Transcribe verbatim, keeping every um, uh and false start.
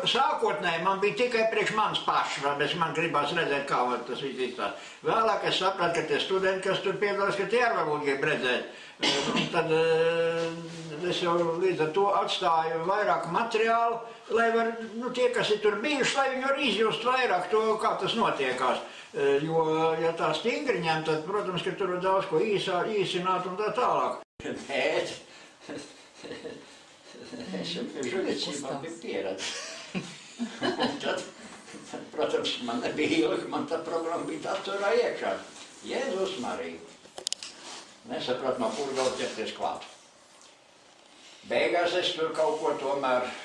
sākotnēji man bija tikai priekš manis pašs, bet man gribās redzēt, kā tas viss izstās. Vēlāk es sapratu, ka tie studenti, kas tur piedalās, ka tie arī varbūt grib redzēt. Un tad es jau līdz ar to atstāju vairāk materiālu, lai var, nu, tie, kas ir tur bijuši, lai viņi var izjust vairāk to, kā tas notiekās. Jo, ja tā stingri ņem, tad, protams, ka tur var daudz ko īsā, īsināt un tā tālāk. Bet es jau žuļicībā biju pieredzi. Un tad, protams, man nebija ilgi, man tā programma bija tā turā iekšā. Jēzus Marija. Nesapratu, no kur vēl ķerties klāt. Beigās es tur kaut ko tomēr